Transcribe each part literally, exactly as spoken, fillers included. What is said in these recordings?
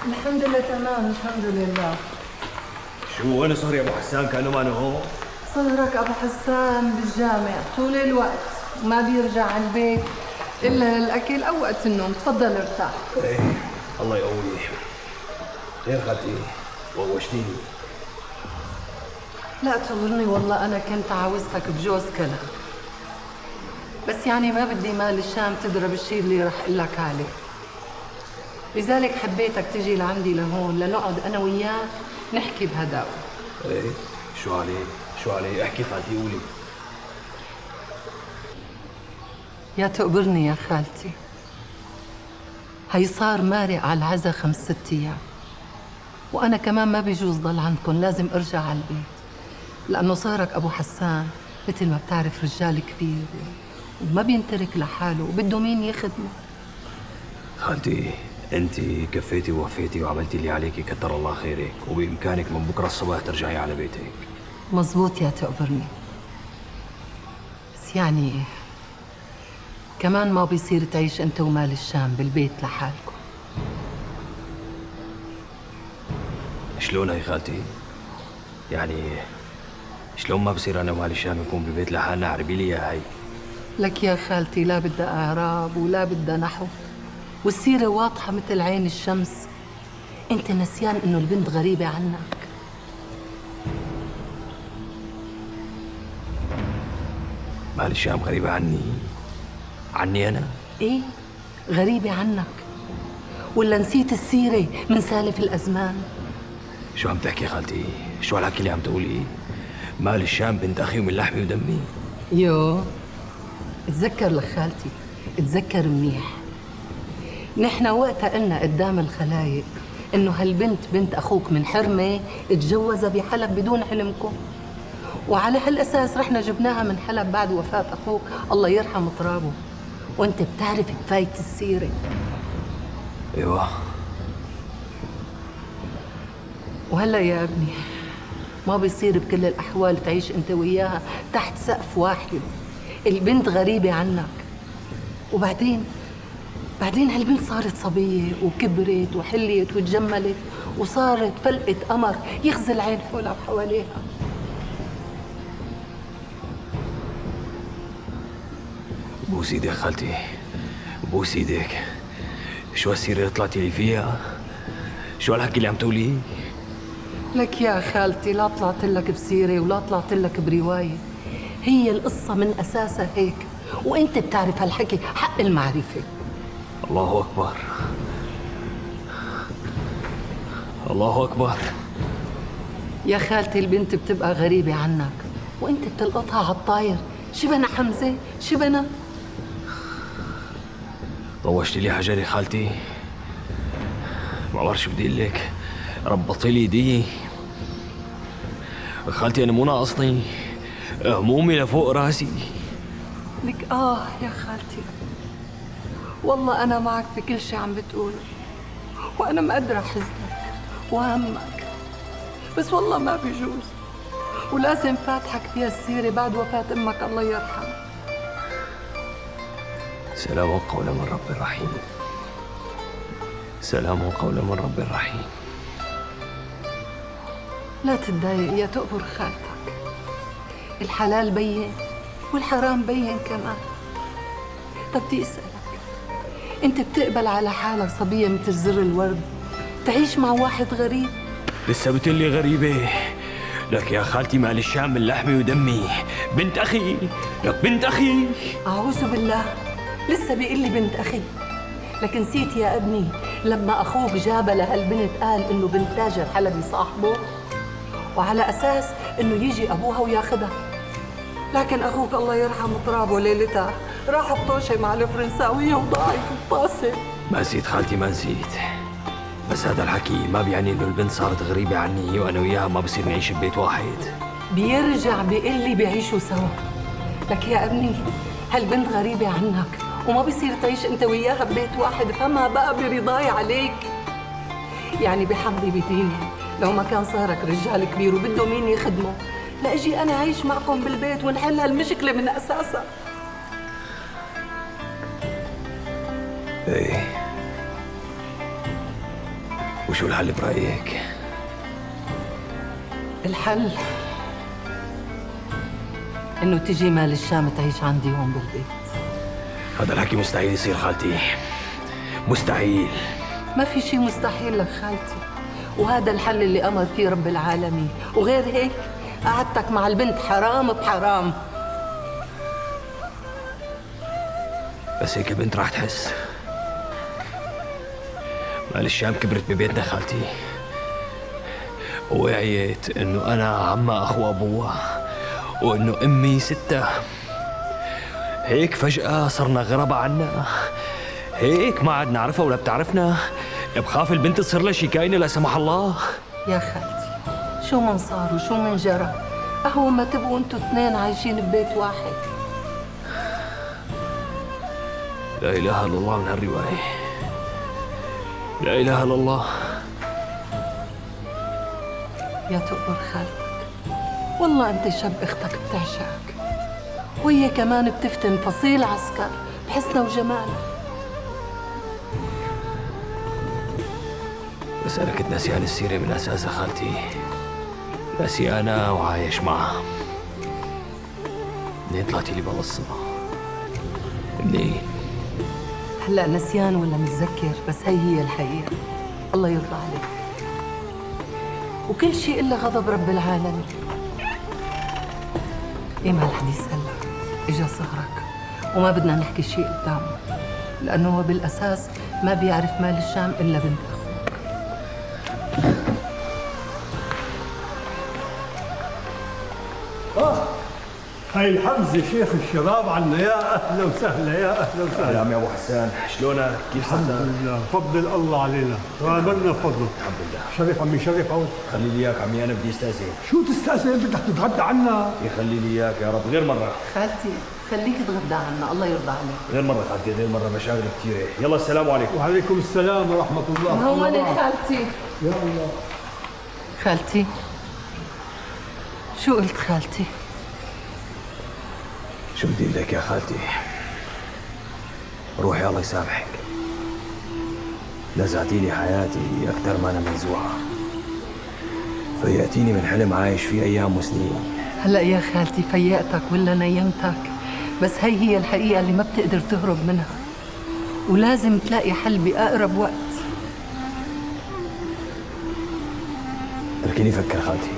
الحمد لله تمام الحمد لله. شو وين صار يا ابو حسان؟ كانه ما هون. صهرك ابو حسان بالجامع طول الوقت ما بيرجع على البيت الا للاكل او وقت النوم. تفضل ارتاح. ايه الله يقويه. خير خالتي ووشتيني. لا تغرني والله انا كنت عاوزتك بجوز كلام، بس يعني ما بدي مال الشام تضرب الشيء اللي رح اقول لك عليه، لذلك حبيتك تجي لعندي لهون لنقعد انا وياك نحكي بهداوة. ايه شو عليه؟ شو عليه؟ احكي خالتي قولي. يا تقبرني يا خالتي، هي صار مارق على العزا خمس ست ايام، وانا كمان ما بيجوز ضل عندكم، لازم ارجع على البيت، لانه صارك ابو حسان مثل ما بتعرف رجال كبير وما بينترك لحاله وبده مين يخدمه. خالتي انت كفيتي ووفيتي وعملتي اللي عليكي، كتر الله خيرك، وبامكانك من بكره الصباح ترجعي على بيتك. مزبوط يا تقبرني، بس يعني كمان ما بيصير تعيش انت ومال الشام بالبيت لحالكم. شلون هي خالتي؟ يعني شلون ما بصير انا ومال الشام نكون بالبيت لحالنا؟ عربي لي اياها هي. لك يا خالتي لا بدها اعراب ولا بدها نحو، والسيرة واضحة مثل عين الشمس. انت نسيان انه البنت غريبة عنك. مال الشام غريبة عني؟ عني انا؟ ايه غريبة عنك، ولا نسيت السيرة من سالف الازمان؟ شو عم تحكي خالتي؟ شو هالحكي اللي عم تقولي؟ مال الشام بنت اخي ومن لحمي ودمي. يو اتذكر لك خالتي، اتذكر منيح. نحن وقتها قلنا قدام الخلايق انه هالبنت بنت اخوك من حرمه اتجوزها بحلب بدون علمكم، وعلى هالاساس رحنا جبناها من حلب بعد وفاه اخوك الله يرحم ترابه، وانت بتعرف كفايه السيره. ايوه. وهلا يا ابني ما بيصير بكل الاحوال تعيش انت وياها تحت سقف واحد، البنت غريبه عنك. وبعدين بعدين هالبنت صارت صبيه وكبرت وحليت وتجملت وصارت فلقة قمر يخزي العين حولها وحواليها. بوس ايدك خالتي، بوس ايدك. شو هالسيرة اللي طلعتي لي فيها؟ شو هالحكي اللي عم تقوليه؟ لك يا خالتي لا طلعت لك بسيرة ولا طلعت لك برواية، هي القصة من أساسها هيك، وأنت بتعرف هالحكي حق المعرفة. الله أكبر، الله أكبر. يا خالتي البنت بتبقى غريبة عنك وأنت بتلقطها على الطاير، شبنا حمزة شبنا. طوشتي لي حجري خالتي، ما بعرف شو بدي اقول لك، ربطي لي ايدي خالتي. انا مو ناقصني همومي لفوق راسي. لك آه يا خالتي، والله أنا معك بكل شي عم بتقوله، وأنا مقدرة حزنك وهمك، بس والله ما بيجوز، ولازم فاتحك فيها السيرة بعد وفاة أمك الله يرحمها. سلام قولا من رب رحيم، سلام قولا من رب رحيم. لا تتضايق يا تقبر خالتك، الحلال بين والحرام بين كمان. طب بدي اسألك، انت بتقبل على حالك صبية مثل زر الورد تعيش مع واحد غريب؟ لسه بتقلي غريبة؟ لك يا خالتي مال الشام من لحمي ودمي، بنت أخي، لك بنت أخي. أعوذ بالله، لسه بيقول لي بنت أخي؟ لكن نسيت يا ابني لما أخوك جاب لهالبنت قال إنه بنت تاجر حلبي صاحبه، وعلى أساس إنه يجي أبوها وياخدها، لكن أخوك الله يرحم ترابه ليلتها راح بطوشة مع الفرنساوية وضاعت في الطاسة. ما نسيت خالتي، ما نسيت، بس هذا الحكي ما بيعني إنه البنت صارت غريبة عني وأنا وياها ما بصير نعيش ببيت واحد. بيرجع بيقول لي بيعيشوا سوا. لك يا ابني هالبنت غريبة عنك وما بيصير تعيش انت وياها ببيت واحد، فما بقى برضاي عليك. يعني بحظي بديني لو ما كان صارك رجال كبير وبده مين يخدمه لاجي انا اعيش معكم بالبيت ونحل هالمشكلة من اساسها. ايه وشو الحل برأيك؟ الحل انه تجي مال الشام تعيش عندي هون بالبيت. هذا الحكي مستحيل يصير خالتي، مستحيل. ما في شيء مستحيل لك خالتي، وهذا الحل اللي أمر فيه رب العالمين. وغير هيك قعدتك مع البنت حرام بحرام. بس هيك البنت راح تحس. مال الشام كبرت ببيتنا خالتي، ووعيت انه انا عمها اخو ابوها، وانه امي ستة. هيك فجأة صرنا غرباء عنا، هيك ما عاد نعرفها ولا بتعرفنا. بخاف البنت تصير لها شي كاينة لا سمح الله. يا خالتي شو من صار وشو من جرى، أهو ما تبقوا انتوا اثنين عايشين ببيت واحد. لا إله إلا الله من هالرواية، لا إله إلا الله. يا تقبر خالتك، والله أنت شاب أختك بتعشقك، وهي كمان بتفتن فصيل عسكر بحسنها وجمالها. بس أنا كنت ناسيان السيرة من أساسها خالتي، ناسيانا وعايش معها. منين طلعتي لي بقصة؟ منين؟ هلا نسيان ولا متذكر، بس هي هي الحقيقة. الله يرضى عليك، وكل شيء إلا غضب رب العالمين. إيه مع الحديث هلا إجا صهرك، وما بدنا نحكي شيء قدامه، لأنه هو بالأساس ما بيعرف مال الشام إلا بنت أخوك. آه هاي الحمزة شيخ الشباب عنا، يا أهلا وسهلا، يا أهلا وسهلا. يا عمي أبو حسان، شلونك؟ كيف الحمد لله، فضل الله علينا، غامرنا فضله. الحمد لله. شرف عمي، شرف عود. خلي لي إياك عمي، أنا بدي استأذن. شو تستأذن؟ بدك تتغدى عنا؟ يخلي لي إياك يا رب، غير مرة. خالتي خليك تغدى عنا، الله يرضى عليك. غير مرة خالتي، غير مرة، مشاغل كثيرة. يلا السلام عليكم. وعليكم السلام ورحمة الله. هون خالتي. يا الله. خالتي شو قلت خالتي؟ شو بدي لك يا خالتي؟ روحي الله يسامحك. لزعتي لي حياتي أكثر ما أنا منزوعة، فيأتيني من حلم عايش فيه أيام وسنين. هلا يا خالتي فيقتك ولا نيمتك، بس هي هي الحقيقة اللي ما بتقدر تهرب منها، ولازم تلاقي حل بأقرب وقت. تركيني فكر خالتي،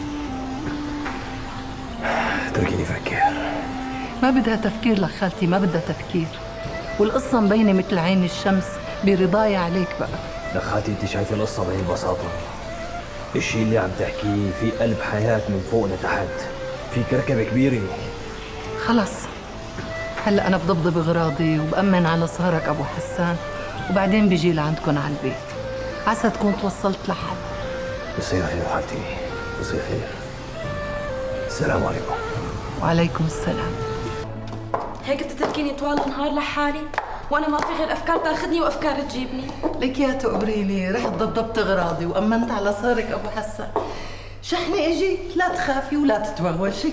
تركيني فكر. ما بدها تفكير لك خالتي، ما بدها تفكير، والقصة مبينة مثل عين الشمس برضاية عليك بقى. لك خالتي انت شايفة القصة بهي البساطة؟ الشيء اللي عم تحكيه في قلب حياة من فوق لتحت، في كركبة كبيرة. خلص هلا أنا بضبضب أغراضي وبأمن على صهرك أبو حسان، وبعدين بيجي لعندكم على البيت، عسى تكون توصلت لحل. بصير خير خالتي، بصير خير. السلام عليكم. وعليكم السلام. هيك تتركيني طوال النهار لحالي وانا ما في غير افكار تاخذني وافكار تجيبني؟ لك يا تقبريني، رحت ضبضبت اغراضي وامنت على صهرك ابو حسن. شحني اجيت، لا تخافي ولا تتوغوشي.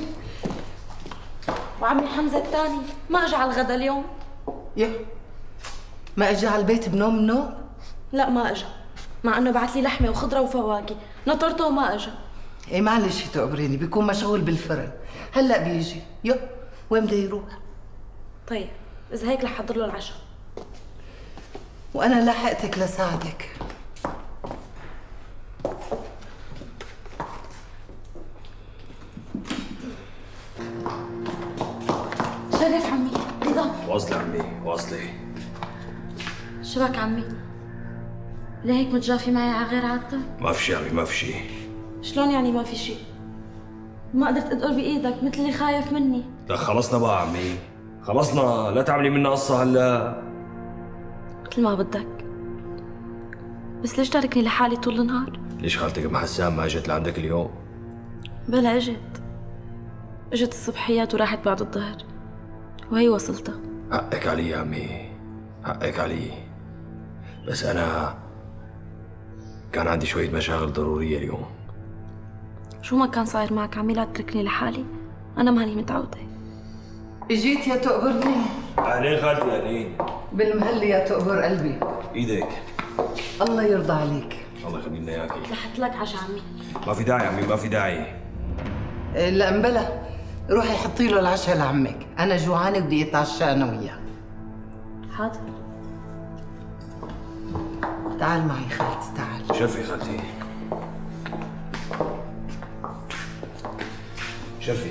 وعمي حمزه الثاني ما اجى على الغدا اليوم؟ يا ما اجى على البيت بنوم نوم؟ لا ما اجى، مع انه بعت لي لحمه وخضره وفواكه، نطرته وما اجى. ايه معلش تقبريني، بيكون مشغول بالفرن، هلا بيجي. يو وين بده يروح؟ طيب اذا هيك رح احضر له العشاء. وانا لاحقتك لساعدك. شرف عمي، رضا. واصلي عمي، واصلي. شبك عمي؟ ليه هيك متجافي معي على غير عادتك؟ ما في شيء عمي، ما في شيء. شلون يعني ما في شيء؟ ما قدرت ادقر بايدك مثل اللي خايف مني. لك خلصنا بقى عمي، خلصنا، لا تعملي منا قصة هلا. مثل ما بدك، بس ليش تاركني لحالي طول النهار؟ ليش خالتك ام حسان ما اجت لعندك اليوم؟ بلا اجت، اجت الصبحيات وراحت بعد الظهر، وهي وصلتها. حقك علي يا عمي، حقك علي، بس انا كان عندي شوية مشاغل ضرورية اليوم. شو ما كان صاير معك عمي لا تتركني لحالي، انا ماني متعودة. اجيت يا تقبرني. اهلين خالتي، اهلين. بالمهل يا تقبر قلبي. ايدك. الله يرضى عليك. الله يخلي لنا اياكي. لحت لك عشا عمي. ما في داعي عمي، ما في داعي. لا مبلا، روحي حطي له العشاء لعمك، انا جوعانه بدي اتعشى انا وياه. حاضر. تعال معي خالتي، تعال. شرفي خالتي. شرفي.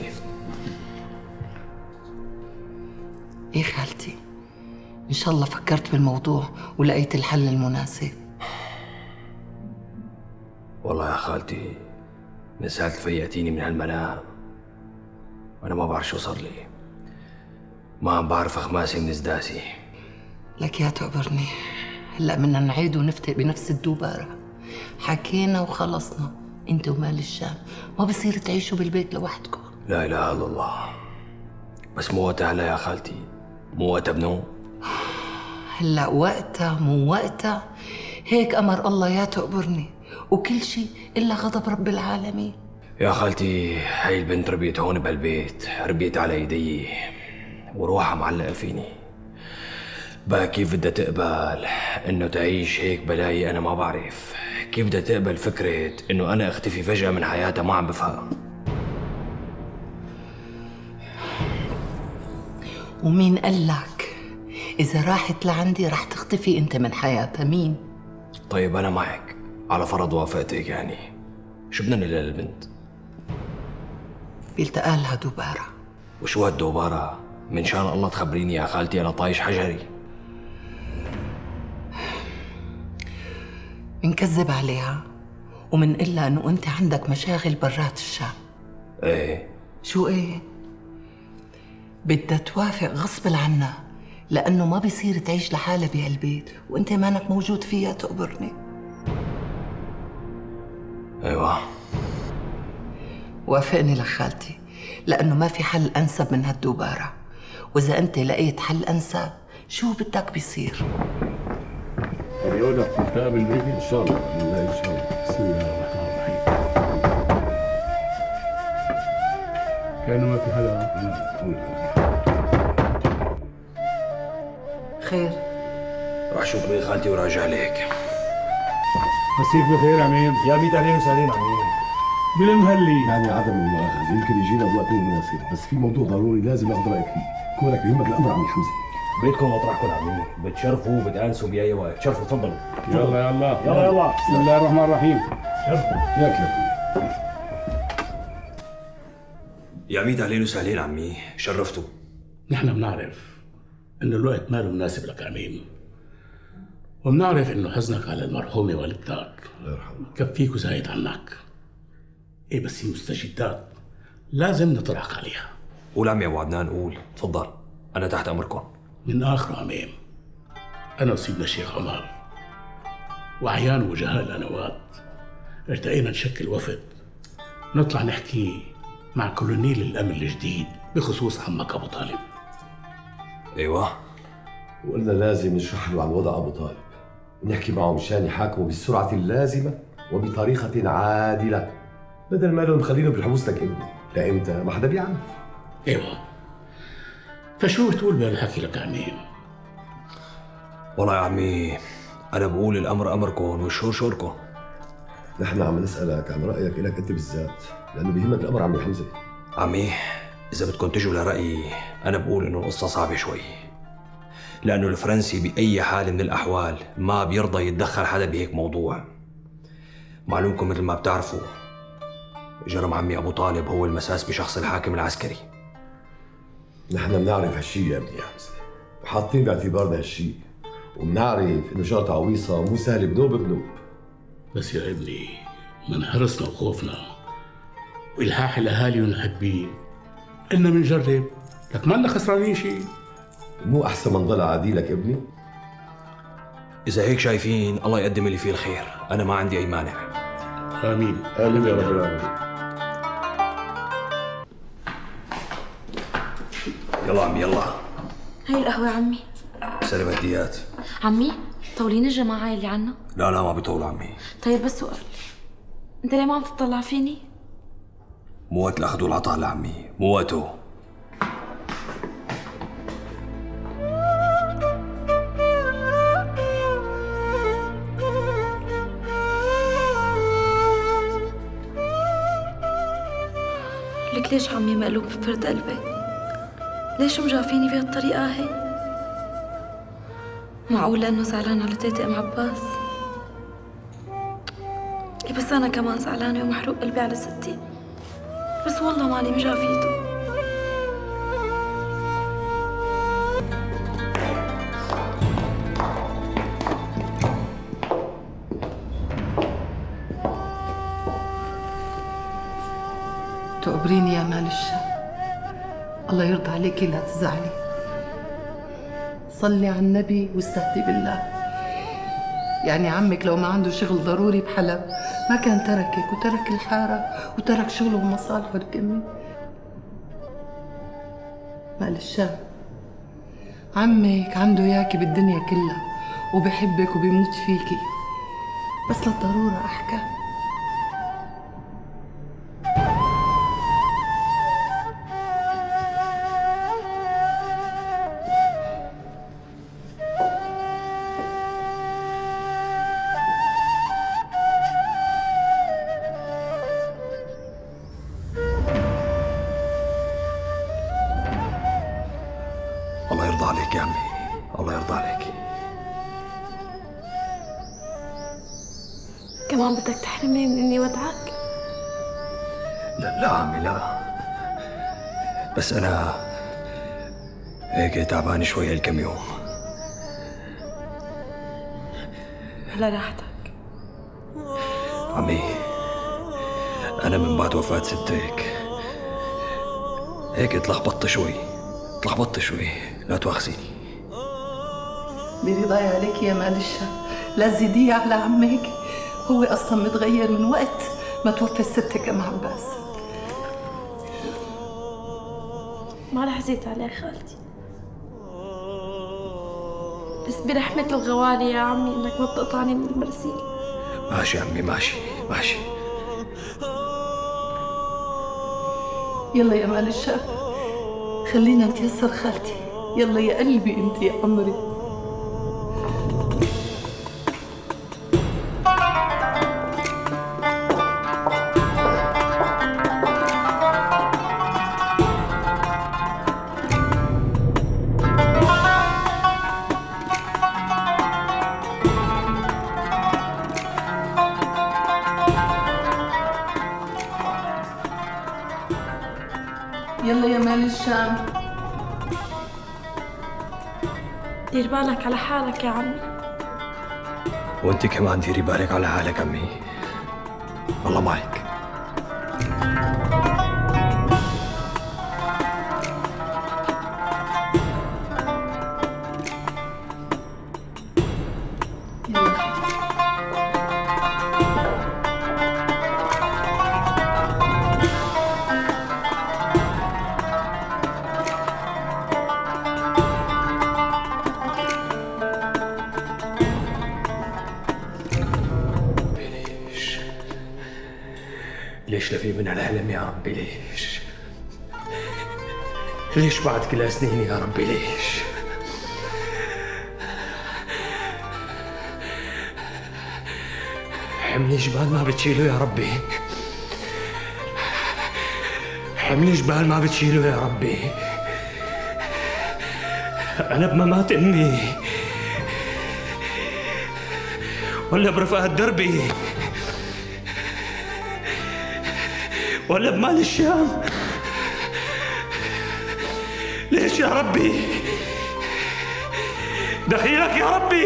ايه خالتي، ان شاء الله فكرت بالموضوع ولقيت الحل المناسب. والله يا خالتي من ساعة فيقتيني من هالمنام وانا ما بعرف شو صار لي. ما عم بعرف اخماسي من سداسي. لك يا تعبرني، هلا بدنا نعيد ونفتق بنفس الدوباره. حكينا وخلصنا، انت ومال الشام ما بصير تعيشوا بالبيت لوحدكم. لا اله الا الله. بس مو وقتها هلا يا خالتي، مو وقتها بنوم. هلا وقتها مو وقتها، هيك امر الله يا تقبرني، وكل شيء الا غضب رب العالمين. يا خالتي هاي البنت ربيت هون بهالبيت، ربيت على ايدي وروحها معلقه فيني. بقى كيف بدها تقبل انه تعيش هيك بلاي؟ انا ما بعرف كيف بدها تقبل فكره انه انا اختفي فجاه من حياتها. ما عم بفهم. ومين قال لك اذا راحت لعندي رح تختفي انت من حياتها؟ مين؟ طيب انا معك على فرض وافقتك، يعني شو بدنا نقول للبنت؟ بيلتقى لها دوباره. وشو هالدوباره؟ من شان الله تخبريني يا خالتي، انا طايش حجري. منكذب عليها ومنقلها انه انت عندك مشاغل برات الشام. ايه. شو ايه؟ بدها توافق غصب عنها، لانه ما بيصير تعيش لحالها بهالبيت وانت مانك موجود فيها. تقبرني. ايوه. وافقني لخالتي، لانه ما في حل انسب من هالدوباره، واذا انت لقيت حل انسب شو بدك بيصير. اليوم في كتاب البيت ان شاء الله. ان شاء الله. بسم الله الرحمن الرحيم. كانه ما في حدا. خير. راح شوف بيت خالتي وراجع لك. مسيك بخير عميم. يا ميت اهلين وسهلين عميم. بالمهلي. يعني عدم المؤاخذة يمكن يجينا بوقت مناسب، بس في موضوع ضروري لازم اخذ رايك فيه، كونك بيهمك الامر عمي حمزه. بيتكم مطرحكم عمي، بتشرفوا وبتانسوا باي وقت، شرفوا تفضلوا. يلا يلا يلا يلا. بسم الله الرحمن الرحيم. شرفوا. ياك يا يا ميت اهلين وسهلين عمي، شرفتوا. نحن بنعرف انه الوقت ماله مناسب لك عميم، وبنعرف انه حزنك على المرحومه والدتك الله يرحمه كفيك وزايد عنك. ايه بس هي مستجدات لازم نطرحك عليها. قول عمي ابو عدنان، قول تفضل، انا تحت امركم. من اخر عميم، انا وسيدنا الشيخ عمر واعيان وجهاء الانوات ارتقينا نشكل وفد نطلع نحكي مع كولونيل الامن الجديد بخصوص عمك ابو طالب. ايوه. وقلنا لازم نشرح له عن وضع ابو طالب ونحكي معه مشان يحاكمه بالسرعه اللازمه وبطريقه عادله، بدل ما لهم مخلينه بالحبوس لك ابني لامتى ما حدا بيعرف. ايوه، فشو بتقول بهالحكي لك عميم؟ والله يا عمي انا بقول الامر امركم والشور شوركم. نحن عم نسالك عن رايك الك انت بالذات، لانه بيهمك الامر عمي حمزه. عمي اذا بدكم تجوا لرايي، انا بقول انه القصه صعبه شوي، لانه الفرنسي باي حال من الاحوال ما بيرضى يتدخل حدا بهيك موضوع. معلومكم مثل ما بتعرفوا جرم عمي ابو طالب هو المساس بشخص الحاكم العسكري. نحن بنعرف هالشيء يا ابني يا حمزه، وحاطين باعتبارنا هالشيء، وبنعرف انه شرطة عويصه مو سهله بنوب بنوب. بس يا ابني من حرصنا وخوفنا والحاح الاهالي ونحبين قلنا بنجرب، لك ما لنا خسرانين شيء. مو احسن ما نضل عاديلك ابني؟ اذا هيك شايفين الله يقدم اللي فيه الخير، انا ما عندي اي مانع. امين امين يا رب العالمين. يلا عمي يلا. هاي القهوة عمي. سلام هديات. عمي طولين الجماعة اللي عنا؟ لا لا ما بيطول عمي. طيب بس سؤال، انت ليه ما عم تطلع فيني؟ مو وقت الاخذ والعطاء لعمي، مو وقته. ليش عمي مقلوب بفرد قلبي؟ ليش مجافيني بهالطريقة هي؟ معقول لأنه زعلان على تيتي أم عباس؟ إيه بس أنا كمان زعلانة ومحروق قلبي على ستي، بس والله مالي مجافيته. تقبريني يا مال الشام، الله يرضى عليكي لا تزعلي. صلي على النبي واستهدي بالله. يعني عمك لو ما عنده شغل ضروري بحلب ما كان تركك وترك الحارة وترك شغله ومصالحه لك أمي. مال الشام، عمك عنده ياكي بالدنيا كلها وبحبك وبيموت فيكي، بس للضرورة أحكام. الله يرضى عليك يا عمي، الله يرضى عليك. كمان بدك تحرمني من إني ودعك؟ لا لا عمي لا، بس أنا هيك تعبان شوي هالكم يوم. على راحتك عمي، أنا من بعد وفاة ستك هيك تلخبطت شوي تلخبطت شوي، لا تواخذيني. برضاي عليك يا مال الشام، لا تزيديه على عمك، هو اصلا متغير من وقت ما توفت ستك ام عباس. ما رح زيد عليك خالتي، بس برحمة الغوالي يا عمي انك ما بتقطعني من المرسيل. ماشي يا عمي، ماشي ماشي. يلا يا مال الشام، خلينا نتيسر خالتي. يلا يا قلبي انت يا عمري. يلا يا مال الشام. دير بالك على حالك يا عمي. وانت كمان ديري بالك على حالك عمي، الله معك. ليش لفي من هالحلم يا ربي؟ ليش؟ ليش بعد كل هالسنين يا ربي؟ ليش؟ حملي جبال ما بتشيله يا ربي، حملي جبال ما بتشيله يا ربي. أنا بممات أمي ولا برفقة دربي ولا بمال الشام؟ ليش يا ربي؟ دخيلك يا ربي،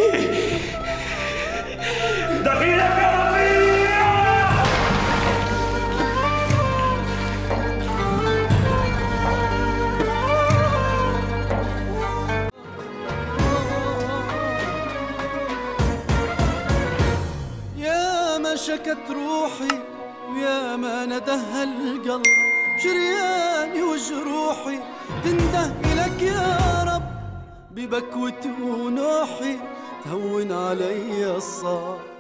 دخيلك يا ربي. يا ما شكت روحي ويا ما ندهى القلب، شرياني وجروحي تنده إلك يا رب، ببكوتي ونوحي تهون علي الصعب.